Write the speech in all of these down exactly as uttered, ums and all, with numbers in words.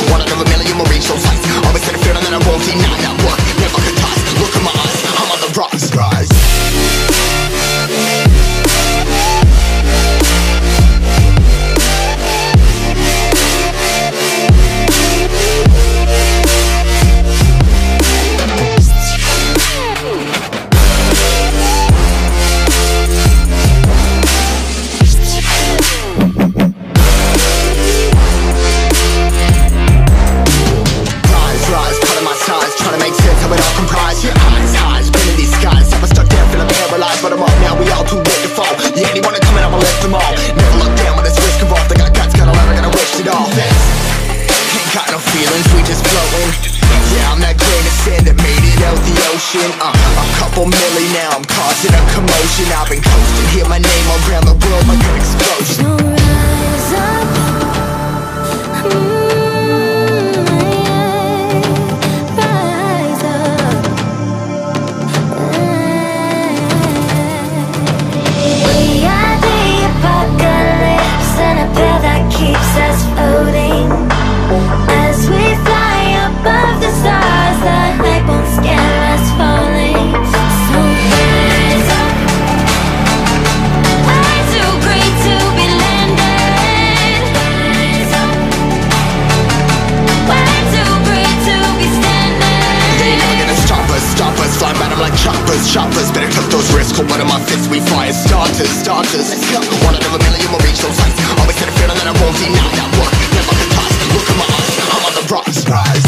one out of a million will reach those heights. Always had a feeling that I won't deny that work never could toss. Look in my eyes, I'm on the rocks. Rise. Uh, a couple milli now, I'm causing a commotion. I've been coasting, hear my name around the world like an explosion. So rise up, mm, yeah, rise up. We are the apocalypse, and a pill that keeps us floating. As we fly above the stars, the light won't scare us falling. So rise up. I'm too great to be landed. Rise up. We're too great to be standing. They ain't never gonna stop us, stop us. Flying by them like choppers, choppers. Better cut those risks, hold one of my fists. We fly as starters, starters. Let's go. One out of a million will reach those heights. Always had a feeling that I won't deny that work never could toss. Look in my eyes, I'm on the rocks. Rise.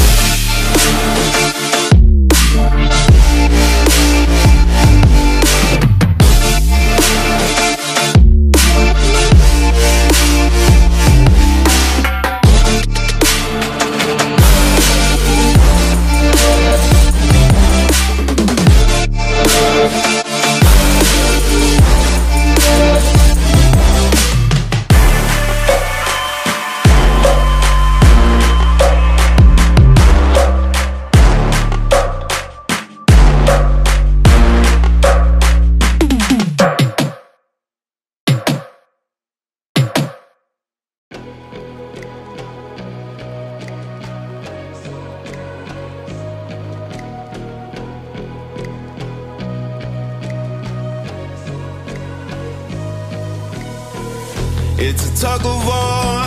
It's a tug of war,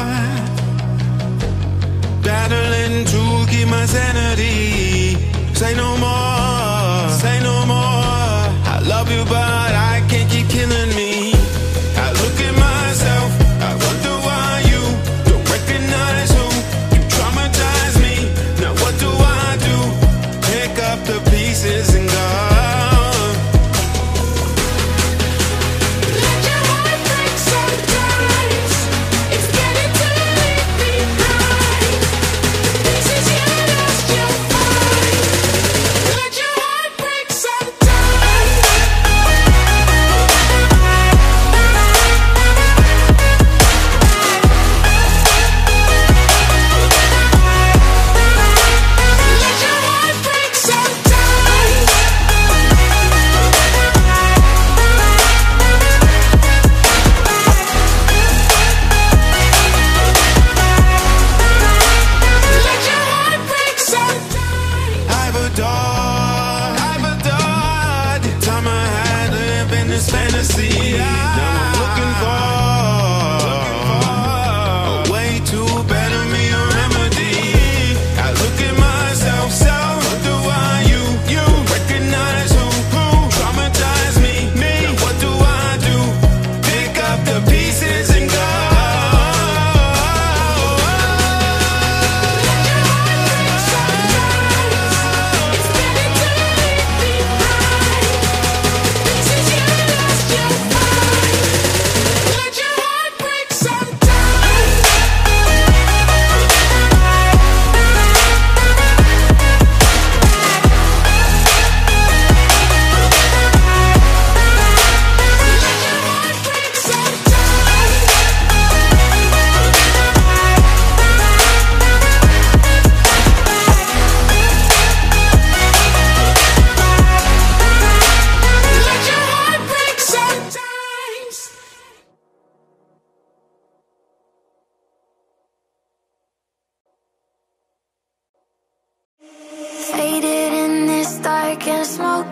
battling to keep my sanity. Say no more, say no more. I love you but I can't keep killing me. I look at myself, I wonder why you don't recognize who you traumatize me. Now what do I do? Pick up the pieces and go. Sometimes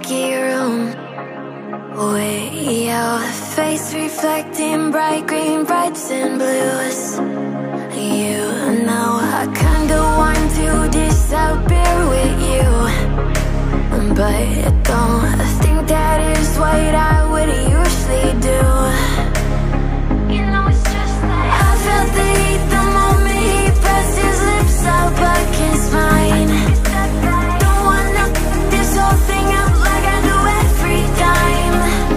whiskey room, with your face reflecting bright green, reds and blues. You know I kinda want to disappear with you, but don't think that is what I would usually do. You know it's just like I felt the heat the moment he pressed his lips up against mine. Don't wanna this whole thing out like I do every time.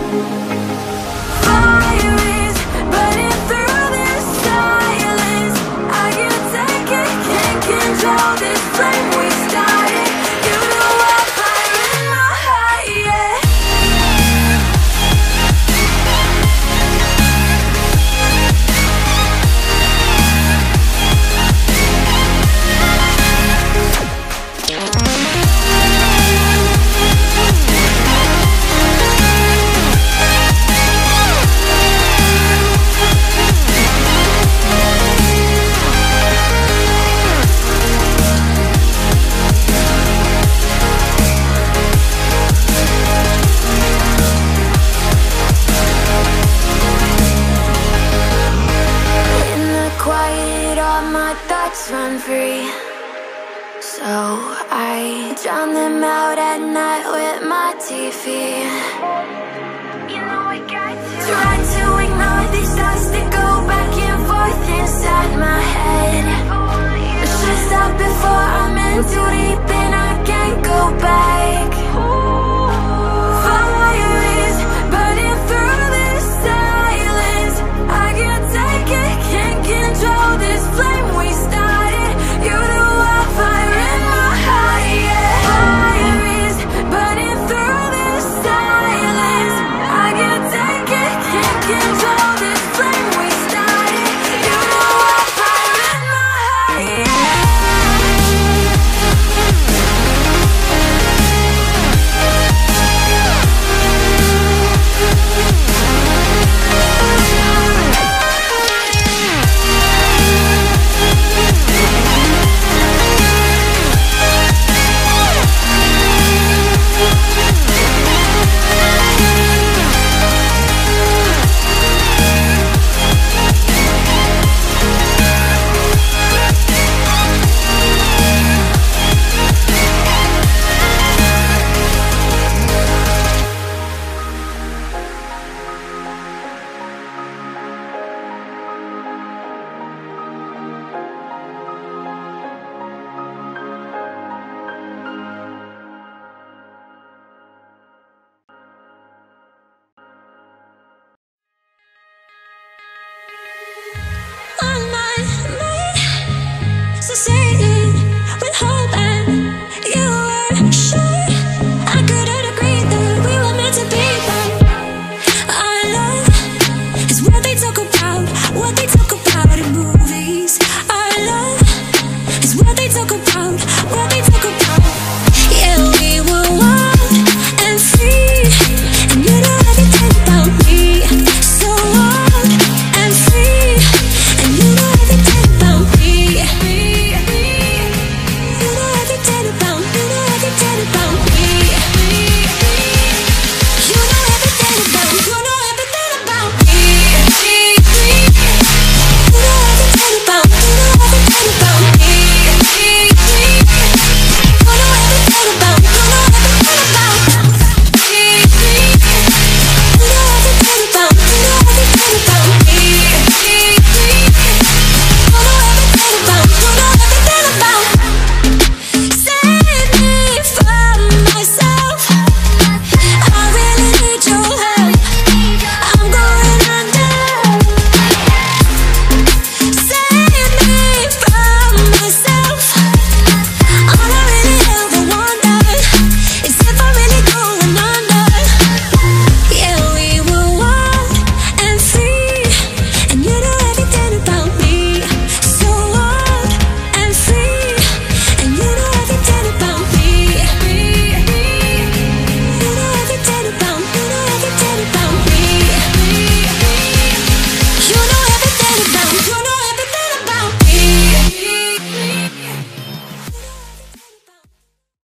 Fire is burning through this silence. I can't take it, can't control this flame we started. You know I'm fire in my heart, yeah. Run free, so I drown them out at night with my T V. You know I got to try to ignore these thoughts that go back and forth inside my head. I should stop before I'm in too deep and I can't go back. Fire is burning through this silence. I can't take it, can't control this flame we started. You know I'm fire in my heart, yeah. Fire is burning through this silence. I can't take it, can't control this flame we started. You know I'm fire in my heart, yeah. On my mind, succeeded with hope and you were sure I couldn't agree that we were meant to be, but our love is what they talk about, what they talk about in movies. Our love is what they talk about.